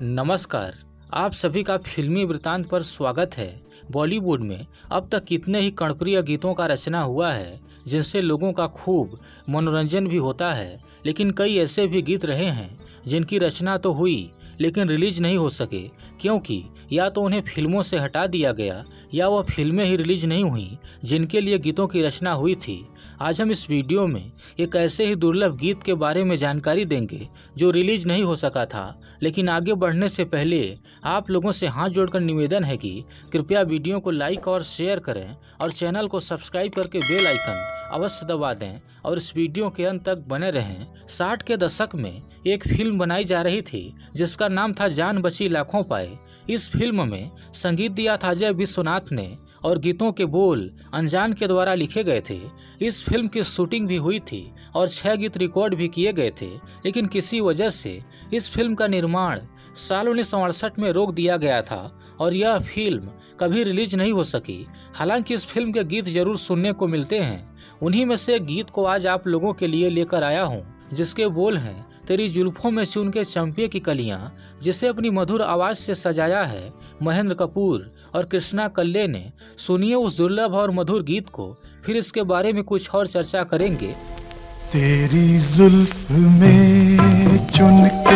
नमस्कार, आप सभी का फिल्मी वृतांत पर स्वागत है। बॉलीवुड में अब तक कितने ही कर्णप्रिय गीतों का रचना हुआ है जिनसे लोगों का खूब मनोरंजन भी होता है, लेकिन कई ऐसे भी गीत रहे हैं जिनकी रचना तो हुई लेकिन रिलीज नहीं हो सके, क्योंकि या तो उन्हें फिल्मों से हटा दिया गया या वह फिल्में ही रिलीज नहीं हुई जिनके लिए गीतों की रचना हुई थी। आज हम इस वीडियो में एक ऐसे ही दुर्लभ गीत के बारे में जानकारी देंगे जो रिलीज नहीं हो सका था, लेकिन आगे बढ़ने से पहले आप लोगों से हाथ जोड़कर निवेदन है कि कृपया वीडियो को लाइक और शेयर करें और चैनल को सब्सक्राइब करके बेल आइकन अवश्य दबा दें और इस वीडियो के अंत तक बने रहें। 60 के दशक में एक फिल्म बनाई जा रही थी जिसका नाम था जान बची लाखों पाए। इस फिल्म में संगीत दिया था अजय विश्वनाथ ने और गीतों के बोल अनजान के द्वारा लिखे गए थे। इस फिल्म की शूटिंग भी हुई थी और 6 गीत रिकॉर्ड भी किए गए थे, लेकिन किसी वजह से इस फिल्म का निर्माण साल 1968 में रोक दिया गया था और यह फिल्म कभी रिलीज नहीं हो सकी। हालांकि इस फिल्म के गीत जरूर सुनने को मिलते हैं। उन्हीं में से एक गीत को आज आप लोगों के लिए लेकर आया हूँ, जिसके बोल हैं तेरी जुल्फों में चुन के चंपे की कलियां, जिसे अपनी मधुर आवाज से सजाया है महेंद्र कपूर और कृष्णा कल्ले ने। सुनिए उस दुर्लभ और मधुर गीत को, फिर इसके बारे में कुछ और चर्चा करेंगे। तेरी जुल्फ में चुन के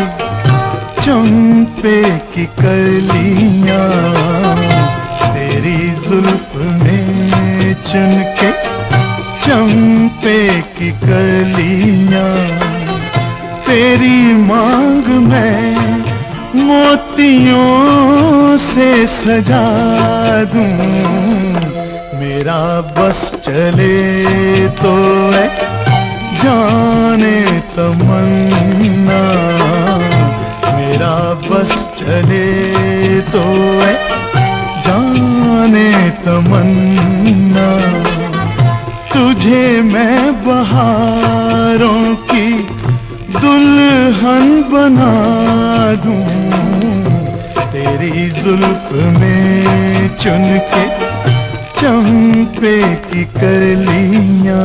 चंपे की कलियां, तेरी जुल्फ में चुन के चंपे की कलियां, तेरी मांग में मोतियों से सजा दूं। मेरा बस चले तो है जाने तमन्ना, मेरा बस चले तो है जाने तमन्ना। तुझे मैं बहारों की दुल्हन बना दूं, तेरी जुल्फ में चुन के चंपे की कलियां।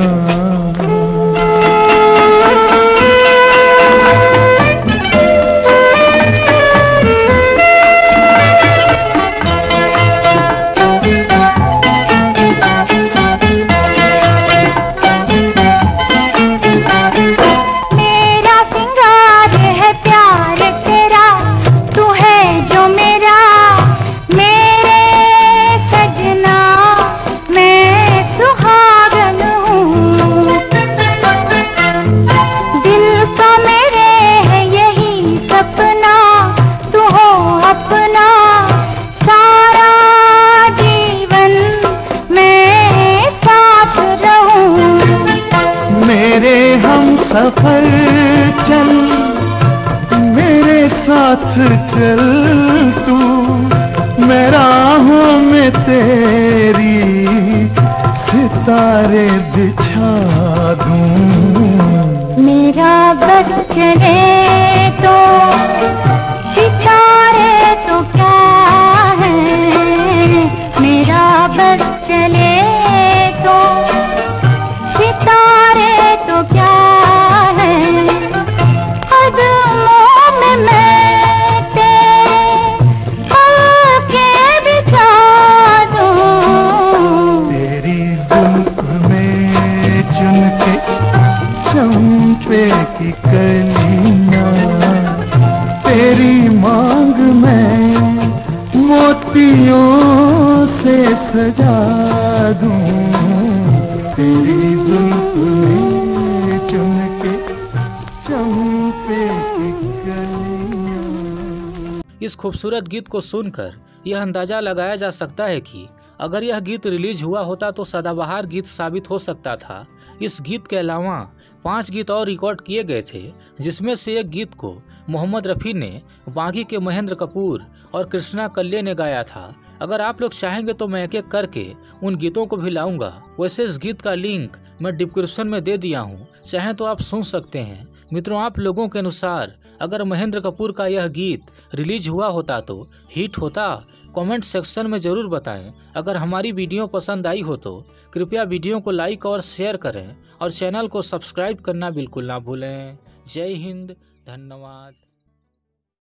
सफर चल मेरे साथ चल तू, मैं राहों में तेरी सितारे बिछा दूं। मेरा बस चले तो सितारे तो क्या है, मेरा बस चले तो सितारे तो क्या चंपे की कलियां, तेरी मांग में मोतियों से सजा दूं। तेरी जुल्फ में चुन के चंपे की कलियां। इस खूबसूरत गीत को सुनकर यह अंदाजा लगाया जा सकता है कि अगर यह गीत रिलीज हुआ होता तो सदाबहार गीत साबित हो सकता था। इस गीत के अलावा 5 गीत और रिकॉर्ड किए गए थे, जिसमें से एक गीत को मोहम्मद रफ़ी ने, बाकी के महेंद्र कपूर और कृष्णा कल्ले ने गाया था। अगर आप लोग चाहेंगे तो मैं एक एक करके उन गीतों को भी लाऊंगा। वैसे इस गीत का लिंक मैं डिस्क्रिप्शन में दे दिया हूँ, चाहें तो आप सुन सकते हैं। मित्रों, आप लोगों के अनुसार अगर महेंद्र कपूर का यह गीत रिलीज हुआ होता तो हिट होता? कमेंट सेक्शन में जरूर बताएं। अगर हमारी वीडियो पसंद आई हो तो कृपया वीडियो को लाइक और शेयर करें और चैनल को सब्सक्राइब करना बिल्कुल ना भूलें। जय हिंद, धन्यवाद।